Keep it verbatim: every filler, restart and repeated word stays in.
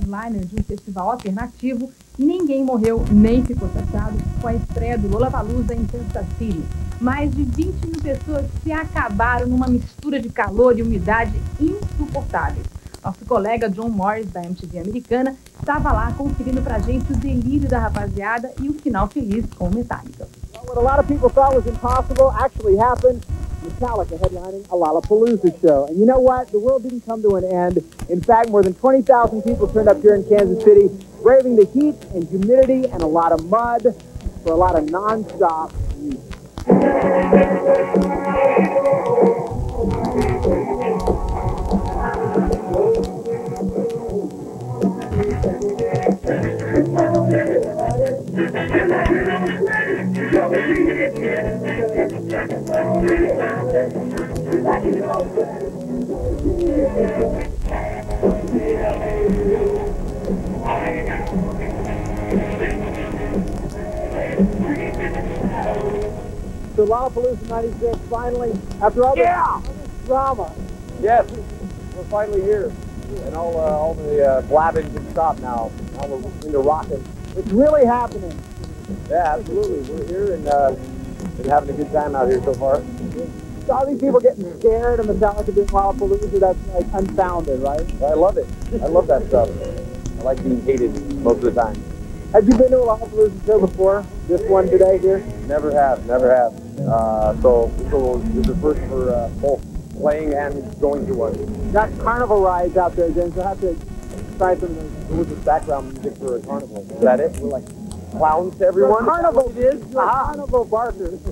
headliner de um festival alternativo, ninguém morreu nem ficou chateado com a estreia do Lollapalooza em Kansas City. Mais de vinte mil pessoas se acabaram numa mistura de calor e umidade insuportáveis. Nosso colega John Morris, da M T V americana, estava lá conferindo pra gente o delírio da rapaziada e o final feliz com o Metallica. What a lot of people thought was impossible actually happened. Metallica headlining a Lollapalooza show. And you know what? The world didn't come to an end. In fact, more than twenty thousand people turned up here in Kansas City, braving the heat and humidity and a lot of mud for a lot of non-stop music. So Lollapalooza ninety-six, finally, after all yeah! this drama. Yes, we're finally here. And all, uh, all the uh, blabbing can stop now. Now we're into rocking. It's really happening. Yeah, absolutely. We're here and uh, been having a good time out here so far. All these people getting scared of Metallica doing Lollapalooza, that's like unfounded, right? I love it. I love that stuff. I like being hated most of the time. Have you been to a Lollapalooza show before? This one today here? Never have, never have. Uh, so this is the first for uh, both playing and going to one. Got carnival rides out there, James. We'll have to try some of those. What's the background music for a carnival? Is that it? We're like clowns to everyone? Well, carnival it is. We're uh-huh. Carnival barkers.